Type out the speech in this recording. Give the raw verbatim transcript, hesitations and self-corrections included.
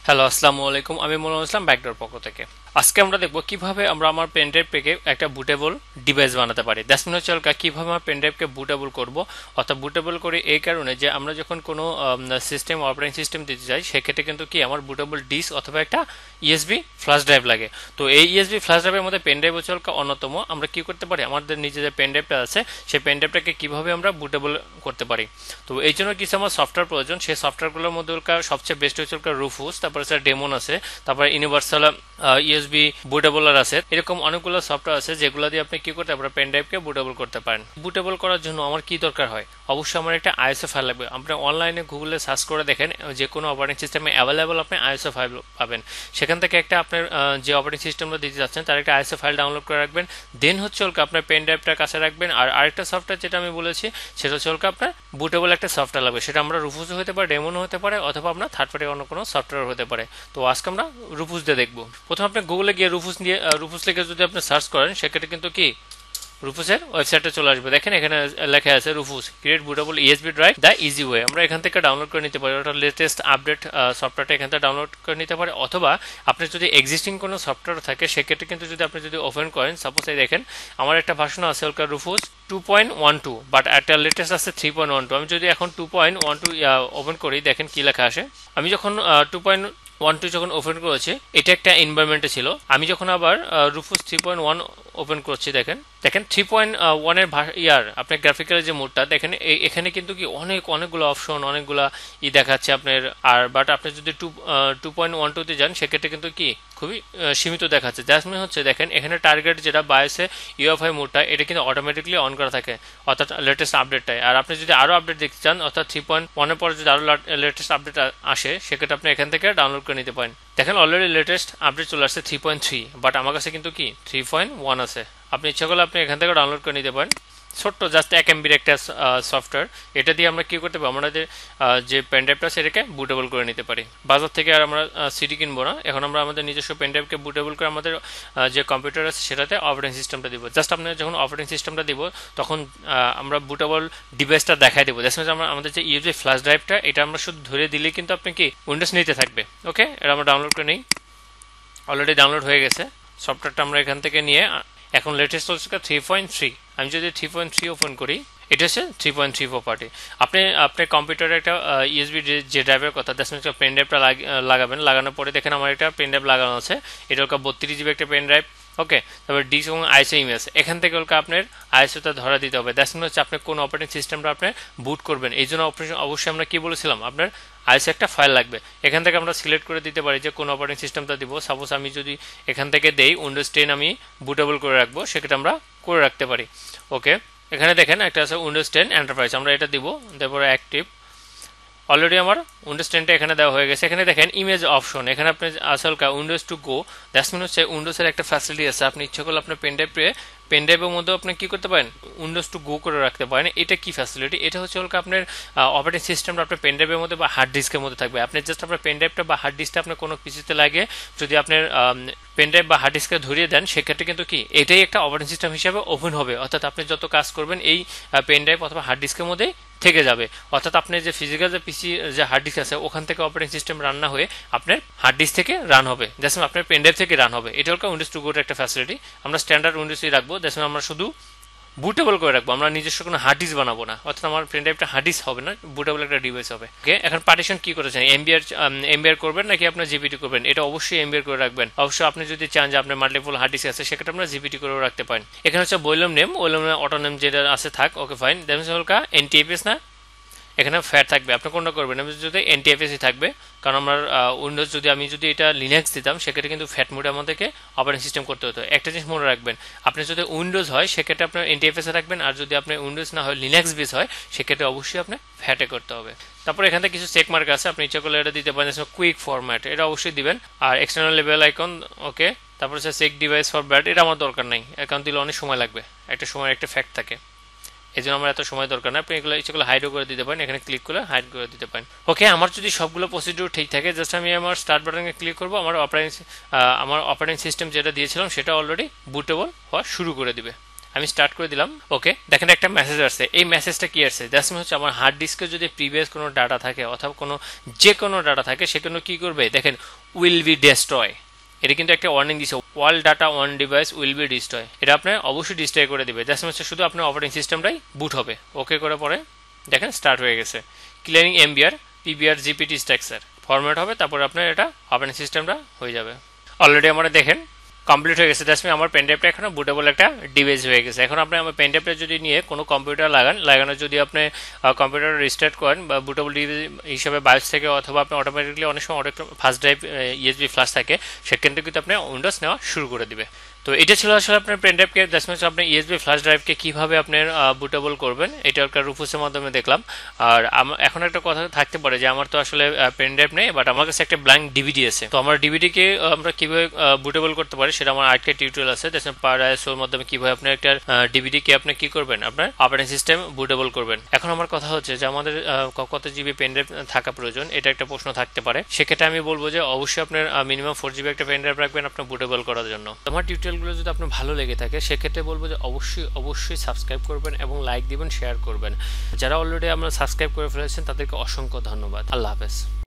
Hello, আসসালামু আলাইকুম। আমি মনোজ ইসলাম, ব্যাকডোর পক্ষ থেকে। আজকে আমরা দেখব কিভাবে আমরা আমার পেন ড্রাইভ থেকে একটা বুটেবল ডিভাইস বানাতে পারি। দ্যাটস মিন হচ্ছে কিভাবে আমার পেন ড্রাইভকে বুটেবল করবো, অর্থাৎ বুটেবল করি এই কারণে যে আমরা যখন কোনো সিস্টেম অপারেটিং সিস্টেম দিতে যাই সেক্ষেত্রে কিন্তু কি আমার বুটেবল ডিস্ক অথবা একটা ইএসবি ফ্ল্যাশ ড্রাইভ লাগে। তো এই ইএসবি ফ্ল্যাশ ড্রাইভের মধ্যে পেন ড্রাইভ হচ্ছে অন্যতম। আমরা কি করতে পারি, আমাদের নিজে যে পেন ড্রাইভটা আছে সেই পেন ড্রাইভটাকে কিভাবে আমরা বুটেবল করতে পারি। তো এই জন্য কিছু আমার সফটওয়্যার প্রয়োজন। সেই সফটওয়্যারগুলোর মধ্যে সবচেয়ে বেস্ট হচ্ছে রুফুস, তারপরে ডেমন আছে, তারপরে ইউনিভার্সাল ইউএসবি বুটেবলার আছে। এরকম অনেকগুলো সফটওয়্যার আছে যেগুলো দিয়ে আপনি কি করতে পারেন, পেন ড্রাইভকে বুটেবল করতে পারেন। বুটেবল করার জন্য আমার কি দরকার হয়, অবশ্যই আমার একটা আইএসও ফাইল লাগবে। আপনি অনলাইনে গুগলে সার্চ করে দেখেন, যে কোনো অপারেটিং সিস্টেমে অ্যাভেলেবল আপনি আইএসও ফাইল পাবেন। সেখান থেকে একটা আপনার যে অপারেটিং সিস্টেমটা দিতে যাচ্ছেন তার একটা আইএসও ফাইল ডাউনলোড করে রাখবেন। দেন হচ্ছে আপনার পেন ড্রাইভটার কাছে রাখবেন। আর আরেকটা সফটওয়্যার যেটা আমি বলেছি সেটা হচ্ছে আপনার বুটেবল একটা সফটওয়্যার লাগবে। সেটা আমরা রুফুসও হতে পারে, ডেমনও হতে পারে, অথবা আপনার থার্ড পার্টি অন্য কোনো সফটওয়্যার হতে পারে। তো আজকে আমরা রুফুস দিয়ে দেখবো। প্রথমে আপনি গুগলে গিয়ে রুফুস নিয়ে রুফুস লিখে যদি আপনি সার্চ করেন সেক্ষেত্রে কিন্তু কি রুফুসের ওয়েবসাইটে চলে আসবে। দেখেন এখানে লেখা আছে Rufus create bootable USB drive the easy way. আমরা এখান থেকে ডাউনলোড করে নিতে পারি, ওটা লেটেস্ট আপডেট সফটওয়্যারটা এখান থেকে ডাউনলোড করে নিতে পারে। অথবা আপনার যদি এক্সিস্টিং কোনো সফটওয়্যার থাকে সেক্ষেত্রে কিন্তু যদি আপনি যদি ওপেন করেন, সাপোজ এই দেখেন আমার একটা ভার্সন আছে ওলকা Rufus two point one two, but একটা লেটেস্ট আছে থ্রি পয়েন্ট ওয়ান টু। আমি যদি এখন two point one two open করি, দেখেন কি লেখা আসে। আমি যখন টু পয়েন্ট ওয়ান টু যখন ওপেন করেছি এটা একটা এনভায়রনমেন্টে ছিল। আমি যখন আবার Rufus three point one open করছি, দেখেন দেখেন থ্রি পয়েন্ট ওয়ানের ইয়ার আপনার গ্রাফিক্যাল যে মোডটা দেখেন, এখানে কিন্তু কি অনেক অনেকগুলো অপশন অনেকগুলো ই দেখাচ্ছে আপনার। আর বাট আপনি যদি টু টু পয়েন্ট ওয়ান টুতে যান সেক্ষেত্রে কিন্তু কি খুবই সীমিত দেখাচ্ছে। জাস্ট মানে হচ্ছে দেখেন এখানে টার্গেট যেটা বায়োসে ইউএফআই মোডটা এটা কিন্তু অটোমেটিকলি অন করা থাকে, অর্থাৎ লেটেস্ট আপডেটটাই। আর আপনি যদি আরও আপডেট দেখতে চান, অর্থাৎ থ্রি পয়েন্ট ওয়ানের পরে যদি আরও লেটেস্ট আপডেট আসে সেক্ষেত্রে আপনি এখান থেকে ডাউনলোড করে নিতে পারেন। দেখেন অলরেডি লেটেস্ট আপডেট চলে আসছে থ্রি পয়েন্ট থ্রি, বাট আমার কাছে কিন্তু কি থ্রি পয়েন্ট ওয়ান আছে। আপনি ইচ্ছা করলে আপনি এখান থেকে ডাউনলোড করে নিতে পারেন। ছোট্ট জাস্ট এক এমবির একটা সফটওয়্যার, এটা দিয়ে আমরা কি করতে পারি, আমাদের যে পেন ড্রাইভটা সেটাকে বুটেবল করে নিতে পারি। বাজার থেকে আর আমরা সিডি কিনবো না, এখন আমরা আমাদের নিজস্ব পেন ড্রাইভকে বুটেবল করে আমাদের যে কম্পিউটার আছে সেটাতে অপারেটিং সিস্টেমটা দিব। জাস্ট আপনার যখন অপারেটিং সিস্টেমটা দিব তখন আমরা বুটেবল ডিভাইসটা দেখাই দেবো। জাস্ট আমরা আমাদের যে ইউএসবি ফ্ল্যাশ ড্রাইভটা এটা আমরা শুধু ধরে দিলেই কিন্তু আপনি কি উইন্ডোজ নিতে থাকবে। ওকে, এটা আমরা ডাউনলোড করে নিই। অলরেডি ডাউনলোড হয়ে গেছে সফটওয়্যারটা। আমরা এখান থেকে নিয়ে এখন লেটেস্ট হচ্ছে থ্রি পয়েন্ট থ্রি। আমি যদি থ্রি পয়েন্ট থ্রি ওপেন করি, এটা হচ্ছে থ্রি পয়েন্ট থ্রি প্রপার্টি। আপনি আপনার কম্পিউটারে একটা ইউএসবি যে ড্রাইভের কথা দেখছেন, পেন ড্রাইভটা লাগাবেন। লাগানোর পরে দেখেন আমার একটা পেন ড্রাইভ লাগানো আছে, এটা হলো বত্রিশ জিবি একটা পেন ড্রাইভ। ওকে, তারপর ডিস্ক এবং আইএসও ইমেজ এখান থেকে ওলকা আপনার আইএসওটা ধরা দিতে হবে। দ্যাটস মিন হচ্ছে আপনি কোন অপারেটিং সিস্টেমটা আপনি বুট করবেন। এই জন্য অবশ্যই আমরা কি বলেছিলাম, আপনার আইএসও একটা ফাইল লাগবে। এখান থেকে আমরা সিলেক্ট করে দিতে পারি যে কোন অপারেটিং সিস্টেমটা দিব। সাপোজ আমি যদি এখান থেকে দেই উইন্ডোজ টেন আমি বুটেবল করে রাখবো, সেক্ষেত্রে আমরা করে রাখতে পারি। ওকে, এখানে দেখেন একটা আছে উইন্ডোজ টেন এন্টারপ্রাইজ, আমরা এটা দিব। তারপরে অ্যাক্টিভ, অলরেডি আমার উইন্ডোজ টেনটা এখানে দেওয়া হয়ে গেছে। এখানে দেখেন ইমেজ অপশন, এখানে আপনি আসল Windows to go, that's mean হচ্ছে উইন্ডোজের একটা ফ্যাসিলিটি আছে। আপনি ইচ্ছা করলে আপনার পেন ড্রাইভে পেন ড্রাইভের মধ্যে আপনি কি করতে পারেন, উইন্ডোজ টু গো করে রাখতে পারেন। এটা কি ফ্যাসিলিটি, এটা হচ্ছে আপনার অপারেটিং সিস্টেমটা আপনার পেন ড্রাইভের মধ্যে বা হার্ড ডিস্কের মধ্যে থাকবে। আপনি জাস্ট আপনার পেন ড্রাইভটা বা হার্ড ডিস্কটা আপনার কোনো পিসিতে লাগে যদি আপনার পেন ড্রাইভ বা হার্ড ডিস্কে ধরিয়ে দেন, সেক্ষেত্রে কিন্তু কি এটাই একটা অপারেটিং সিস্টেম হিসাবে ওপেন হবে। অর্থাৎ আপনি যত কাজ করবেন এই পেন ড্রাইভ অথবা হার্ড ডিস্কের মধ্যেই থেকে যাবে। অর্থাৎ আপনার যে ফিজিক্যাল যে পিসি যে হার্ড ডিস্ক আছে ওখান থেকে অপারেটিং সিস্টেম রান না হয়ে আপনার হার্ড ডিস্ক থেকে রান হবে, যেমন আপনার পেন ড্রাইভ থেকে রান হবে। এটা হলো উইন্ডোজ টু গোর একটা ফ্যাসিলিটি। আমরা স্ট্যান্ডার্ড উইন্ডোজই রাখবো, যেমন আমরা শুধু বুটেবল করে রাখবো, আমরা নিজস্ব কোনো হার্ড ডিস্ক বানাবো না। অর্থাৎ আমার পেন ড্রাইভটা হার্ড ডিস্ক হবে না, বুটেবল একটা ডিভাইস হবে। ওকে, এখন পার্টিশন কি করেছেন, এমবিআর এমবিআর করবেন নাকি আপনার জিপিটি করবেন, এটা অবশ্যই এমবিআর করে রাখবেন। অবশ্যই আপনি যদি চান যে আপনার মাল্টিপল হার্ড ডিস্ক আছে সেক্ষেত্রে আপনার জিপিটি করেও রাখতে পারেন। এখানে হচ্ছে বললাম নেম, বললাম অটো নেম যেটা আছে থাক। ওকে ফাইন, দেন হলকা এনটিএফএস না, এখানে ফ্যাট থাকবে, আপনি কোনটা করবেন, আমি যদি এনটিএফএসই থাকবে। কারণ আমার উইন্ডোজ যদি আমি যদি এটা লিনাক্স দিতাম সেক্ষেত্রে কিন্তু ফ্যাট মোডে আমাদেরকে অপারেটিং সিস্টেম করতে হতো। একটা জিনিস মনে রাখবেন, আপনি যদি উইন্ডোজ হয় সেক্ষেত্রে আপনার এনটিএফএসে রাখবেন, আর যদি আপনার উইন্ডোজ না হয় লিনাক্স বেস হয় সেক্ষেত্রে অবশ্যই আপনি ফ্যাটে করতে হবে। তারপর এখান থেকে কিছু চেক মার্ক আছে, আপনি ইচ্ছা করলে এটা দিতে পারেন। কুইক ফরম্যাট এটা অবশ্যই দিবেন। আর এক্সটার্নাল লেভেল আইকন, ওকে। তারপর হচ্ছে চেক ডিভাইস ফর ব্যাট, এটা আমার দরকার নাই, অ্যাকাউন্ট দিলে অনেক সময় লাগবে, একটা সময় একটা ফ্যাক্ট থাকে, এই জন্য আমার এত সময় দরকার না। আপনি এগুলো ইচ্ছা করলে হাইডও করে দিতে পারেন, এখানে ক্লিক করে হাইড করে দিতে পারেন। ওকে, আমার যদি সবগুলো প্রসিডিউর ঠিক থাকে, জাস্ট আমি আমার স্টার্ট বাটনে ক্লিক করবো, আমার অপারেটিং আমার অপারেটিং সিস্টেম যেটা দিয়েছিলাম সেটা অলরেডি বুটেবল হওয়া শুরু করে দিবে। আমি স্টার্ট করে দিলাম। ওকে, দেখেন একটা মেসেজ আসছে। এই মেসেজটা কি আসছে? দ্যাটস মিন হচ্ছে আমার হার্ড ডিস্কে যদি প্রিভিয়াস কোনো ডাটা থাকে অথবা কোনো যে কোনো ডাটা থাকে সেখানে কি করবে দেখেন, উইল বি ডেস্ট্রয়। এটা কিন্তু একটা ওয়ার্নিং দিচ্ছে, all data on device will be destroy. এটা আপনার অবশ্যই ডিস্ট্রয় করে দিবে। দ্যাটস মিন হচ্ছে শুধু আপনার অপারেটিং সিস্টেমটাই বুট হবে। ওকে করে পরে দেখেন স্টার্ট হয়ে গেছে। Clearing MBR PBR GPT structure format হবে, তারপরে আপনার এটা অপারেটিং সিস্টেমটা হয়ে যাবে। অলরেডি আমরা দেখেন কমপ্লিট হয়ে গেছে। দ্যাটস মিন আমার পেনড্রাইভটা এখন বুটেবল একটা ডিভাইস হয়ে গেছে। এখন আপনি আমার পেনড্রাইভটা যদি নিয়ে কোনো কম্পিউটার লাগান, লাগানো যদি আপনি কম্পিউটার রিস্টার্ট করেন বা বুটেবল ডিভাইস হিসাবে বায়োস থেকে অথবা আপনি অটোমেটিকলি অনেক সময় অনেক ফাস্ট ড্রাইভ ইউএসবি ফ্ল্যাশ থাকে, সেখান থেকে কিন্তু আপনি উইন্ডোজ নেওয়া শুরু করে দিবে। তো এটা ছিল আসলে আপনার পেনড্রাইভকে দ্যাটস মিনস আপনি ইউএসবি ফ্ল্যাশ ড্রাইভকে কীভাবে আপনার বুটেবল করবেন, এটা একটা রুফুসের মাধ্যমে দেখলাম। আর এখন একটা কথা থাকতে পারে যে আমার তো আসলে পেনড্রাইভ নেই, বাট আমার কাছে একটা ব্ল্যাঙ্ক ডিভিডি আছে। তো আমার ডিভিডিকে আমরা কীভাবে বুটেবল করতে পারি সেটা আমার আরেকটা টিউটোরিয়াল আছে। দ্যাটস মিন পারাইসোর মাধ্যমে কীভাবে আপনার একটা ডিভিডিকে আপনি কী করবেন, আপনার অপারেটিং সিস্টেম বুটেবল করবেন। এখন আমার কথা হচ্ছে যে আমাদের কত জিবি পেনড্রাইভ থাকা প্রয়োজন, এটা একটা প্রশ্ন থাকতে পারে। সেক্ষেত্রে আমি বলবো যে অবশ্যই আপনার মিনিমাম ফোর জিবি একটা পেনড্রাইভ রাখবেন আপনার বুটেবল করার জন্য। আমার টিউটোরিয়ালগুলো যদি আপনার ভালো লেগে থাকে সেক্ষেত্রে বলবো যে অবশ্যই অবশ্যই সাবস্ক্রাইব করবেন এবং লাইক দিবেন, শেয়ার করবেন। যারা অলরেডি আমরা সাবস্ক্রাইব করে ফেলেছেন তাদেরকে অসংখ্য ধন্যবাদ। আল্লাহ হাফেজ।